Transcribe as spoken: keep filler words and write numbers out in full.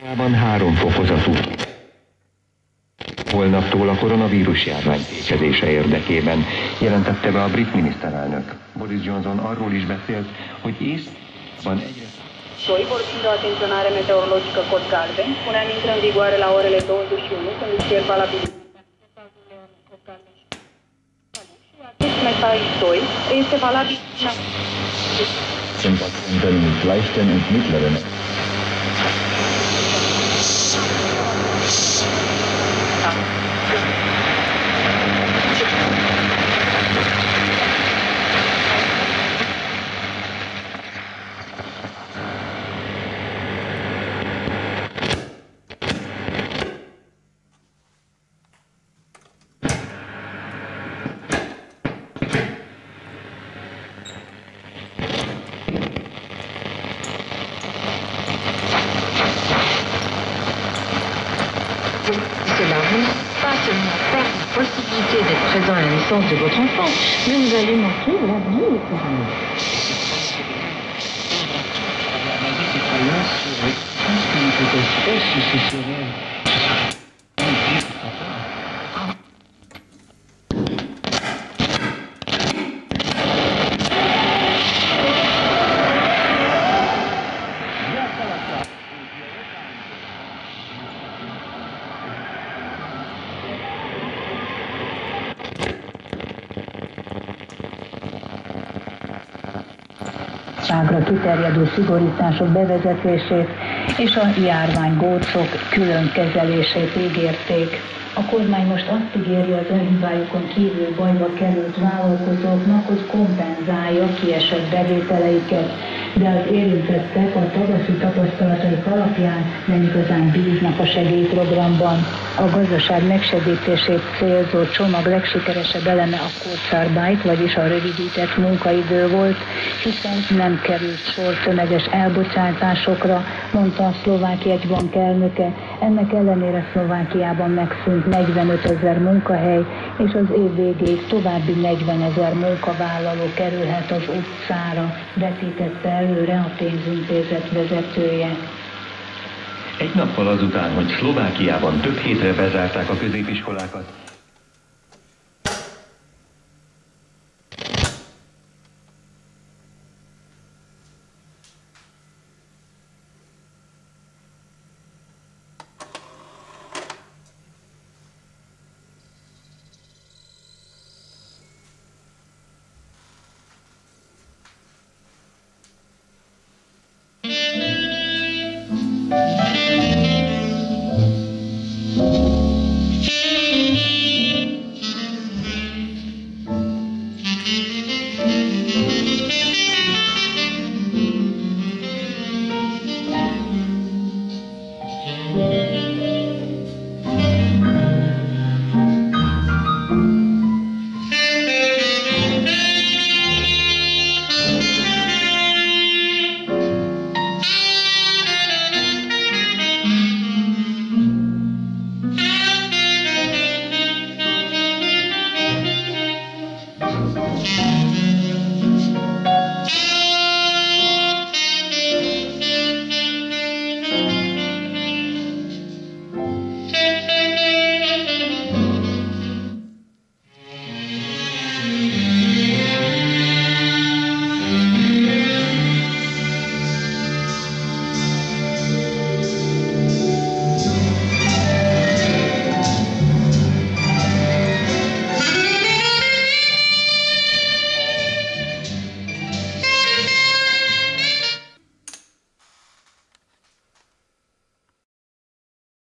Van három fokozatú. Holnaptól a koronavírus járvány fékezése érdekében jelentette be a brit miniszterelnök. Boris Johnson arról is beszélt, hogy északban egyre... Doi vor fi de atenționare meteorologică cod galben. Una intră în vigoare la orele douăzeci și unu, când își pierd valabilitatea. Acest mesaj doi este valabil zum Patienten mit leichten und mittleren. Cela vous pas seulement faire la possibilité d'être présent à la naissance de votre enfant, mais vous allez montrer l'avenir pour nous. Ságra kiterjedő szigorítások bevezetését és a járványgócok külön kezelését ígérték. A kormány most azt ígéri az önhibájukon kívül bajba került vállalkozóknak, hogy kompenzálja kiesett bevételeiket, de az érintettek a tavaszi tapasztalataik alapján nem igazán bíznak a segélyprogramban. A gazdaság megsegítését célzó csomag legsikeresebb eleme a kurzarbeit, vagyis a rövidített munkaidő volt, hiszen nem került sor tömeges elbocsátásokra, mondta a szlovák jegybank elnöke. Ennek ellenére Szlovákiában megszűnt negyvenöt ezer munkahely, és az év végéig további negyven ezer munkavállaló kerülhet az utcára, vetítette előre a pénzintézet vezetője. Egy nappal azután, hogy Szlovákiában több hétre bezárták a középiskolákat,